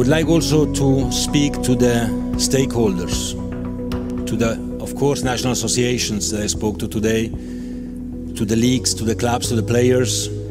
would like also to speak to the stakeholders, to the, of course, national associations that I spoke to today, to the leagues, to the clubs, to the players,